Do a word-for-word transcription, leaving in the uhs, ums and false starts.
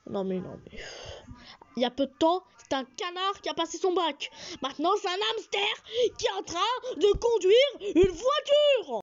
Non mais non mais... Il y a peu de temps, c'est un canard qui a passé son bac. Maintenant, c'est un hamster qui est en train de conduire une voiture.